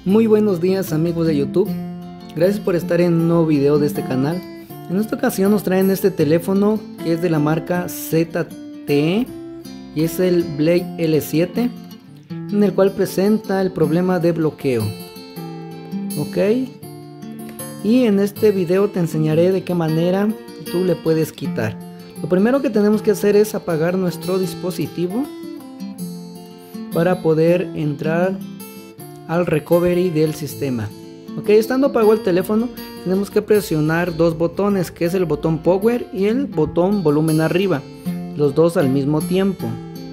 Muy buenos días amigos de YouTube, gracias por estar en un nuevo video de este canal. En esta ocasión nos traen este teléfono que es de la marca ZTE y es el Blade L7, en el cual presenta el problema de bloqueo. Ok, y en este video te enseñaré de qué manera tú le puedes quitar. Lo primero que tenemos que hacer es apagar nuestro dispositivo para poder entrar al recovery del sistema. Ok, estando apagado el teléfono, tenemos que presionar dos botones, que es el botón power y el botón volumen arriba, los dos al mismo tiempo.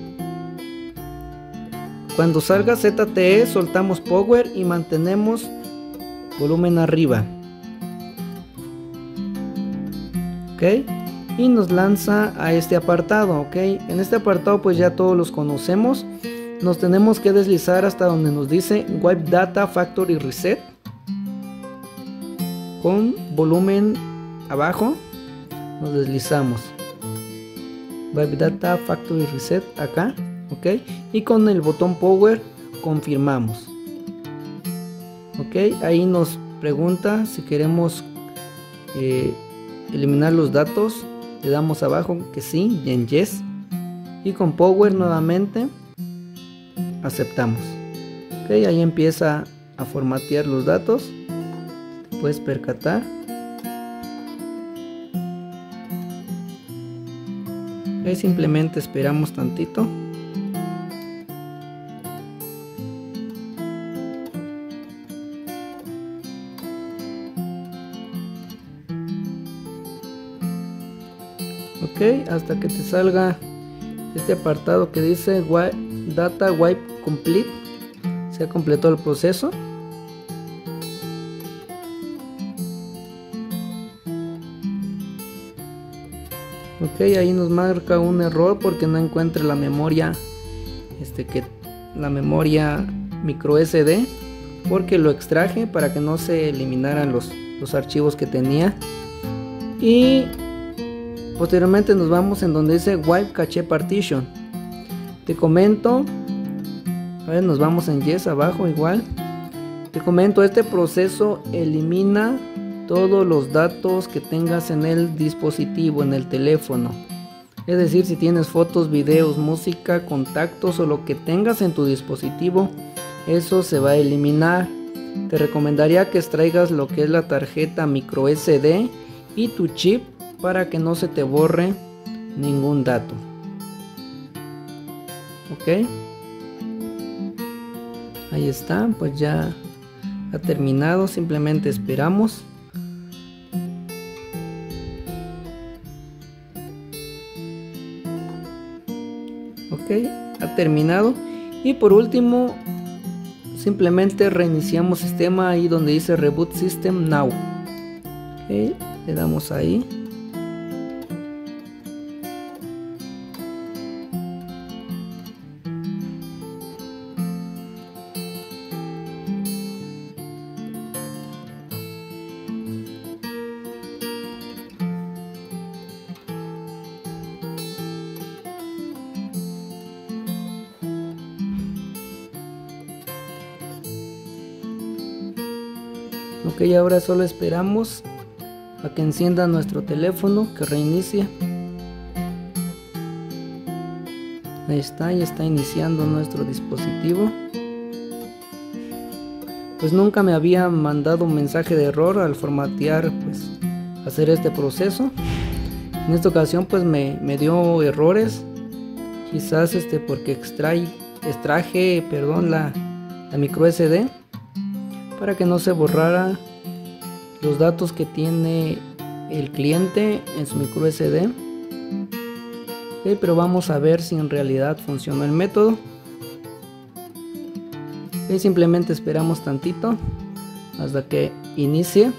Cuando salga ZTE soltamos power y mantenemos volumen arriba. Ok, y nos lanza a este apartado. Ok, en este apartado pues ya todos los conocemos. Nos tenemos que deslizar hasta donde nos dice Wipe Data Factory Reset, con volumen abajo nos deslizamos, Wipe Data Factory Reset acá, ok, y con el botón power confirmamos. Ok, ahí nos pregunta si queremos eliminar los datos, le damos abajo que sí y en yes, y con power nuevamente aceptamos. Ok, ahí empieza a formatear los datos, te puedes percatar. Ok, simplemente esperamos tantito. Ok, hasta que te salga este apartado que dice Data Wipe Complete, se completó el proceso. Ok, ahí nos marca un error porque no encuentra la memoria, la memoria micro SD, porque lo extraje para que no se eliminaran los archivos que tenía. Y posteriormente nos vamos en donde dice Wipe Cache Partition. Te comento, a ver, nos vamos en yes abajo igual. Te comento, este proceso elimina todos los datos que tengas en el dispositivo, en el teléfono. Es decir, si tienes fotos, videos, música, contactos o lo que tengas en tu dispositivo, eso se va a eliminar. Te recomendaría que extraigas lo que es la tarjeta micro SD y tu chip para que no se te borre ningún dato. Ok, ahí está, pues ya ha terminado, simplemente esperamos. Ok, ha terminado. Y por último, simplemente reiniciamos sistema ahí donde dice Reboot System Now. Ok, le damos ahí. Ok, ahora solo esperamos a que encienda nuestro teléfono, que reinicie. Ahí está, ya está iniciando nuestro dispositivo. Pues nunca me había mandado un mensaje de error al formatear, pues hacer este proceso. En esta ocasión pues me dio errores, quizás porque extraje la micro SD para que no se borrara los datos que tiene el cliente en su micro SD. Okay, pero vamos a ver si en realidad funcionó el método. Okay, simplemente esperamos tantito hasta que inicie.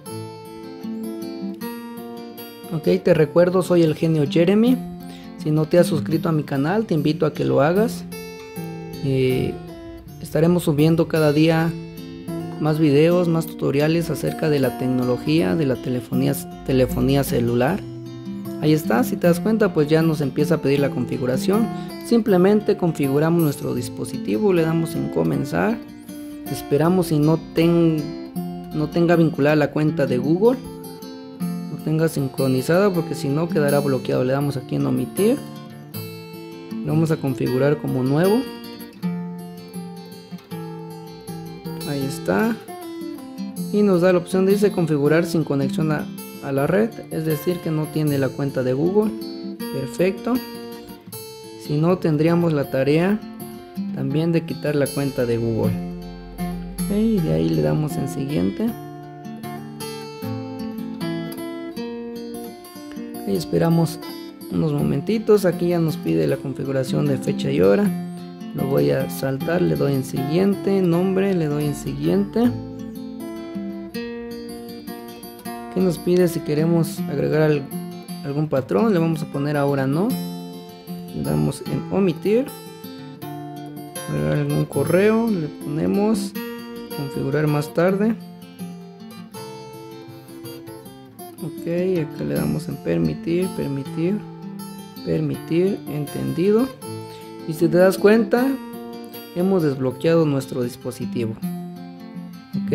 Ok, te recuerdo, soy el genio Jeremy. Si no te has suscrito a mi canal, te invito a que lo hagas. Estaremos subiendo cada día más videos, más tutoriales acerca de la tecnología, de la telefonía celular. Ahí está, si te das cuenta pues ya nos empieza a pedir la configuración. Simplemente configuramos nuestro dispositivo, le damos en comenzar Esperamos si no tenga vinculada la cuenta de Google, no tenga sincronizada, porque si no quedará bloqueado. Le damos aquí en omitir, lo vamos a configurar como nuevo. Ahí está, y nos da la opción, dice configurar sin conexión a la red, es decir que no tiene la cuenta de Google. Perfecto. Si no, tendríamos la tarea también de quitar la cuenta de Google. Y de ahí le damos en siguiente. Y esperamos unos momentitos. Aquí ya nos pide la configuración de fecha y hora. Lo voy a saltar, le doy en siguiente, nombre, le doy en siguiente. ¿Qué nos pide? Si queremos agregar algún patrón, le vamos a poner ahora no. Le damos en omitir. Agregar algún correo, le ponemos configurar más tarde. Ok, acá le damos en permitir, entendido. Y si te das cuenta, hemos desbloqueado nuestro dispositivo. Ok,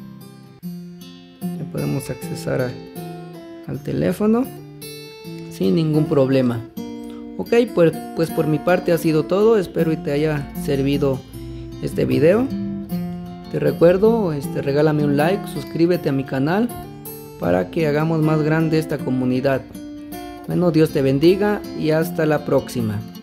ya podemos accesar al teléfono sin ningún problema. Ok, pues por mi parte ha sido todo. Espero y te haya servido este video. Te recuerdo, regálame un like, suscríbete a mi canal para que hagamos más grande esta comunidad. Bueno, Dios te bendiga y hasta la próxima.